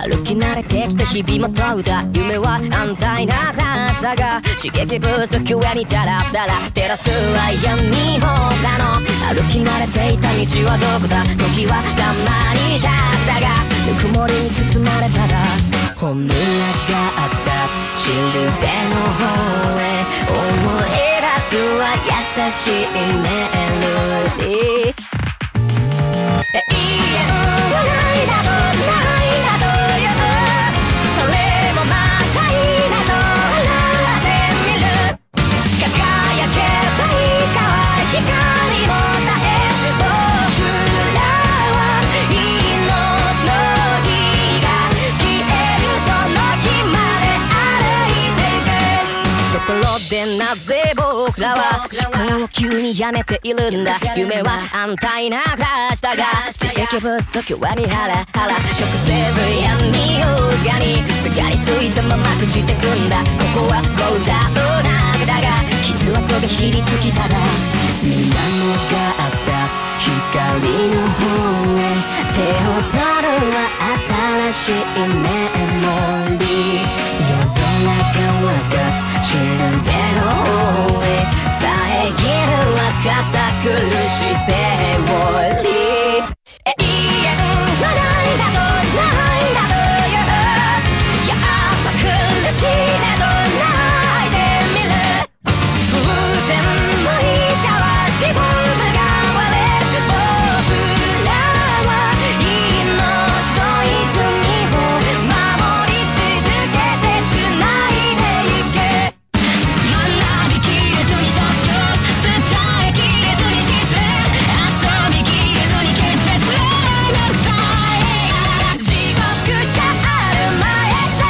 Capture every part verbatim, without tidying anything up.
歩き慣れてきた日々も問うた夢は安泰な話だが刺激不足ゆえにダラダラ照らすは闇もだの歩き慣れていた道はどこだ時はたまにじゃったがぬくもりに包まれたら本村があったシルベの方へ思い出すは優しいメロディー永遠はないだろうないだというそれもまたいいなと笑ってみる輝けばいつかは光も絶えず僕らは命の火が消えるその日まで歩いていくところでなぜ僕らは思考を急にやめているんだ夢は安泰な暮らしだが知識不足はにハラハラ食せず闇をがにすがりついたまま朽ちてくんだここはゴーダの中だが傷跡がひりつきたら水面があった光の方へ手を取るは新しいメモリー夜空が分かつシルベの方へ遮るは堅苦しいセオリー永遠はないだとないだというやっぱ苦しいなど泣いてみる風船もいつかは自分が割れる僕らは命の泉を守り続けて繋いでゆけ学びきれずに卒業伝えきれずに実践遊びきれずに決別なんさえ地獄じゃあるまいして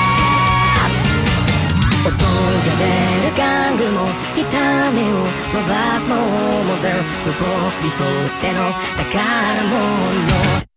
音が出る玩具も痛みを飛ばすのも全部僕にとっての宝物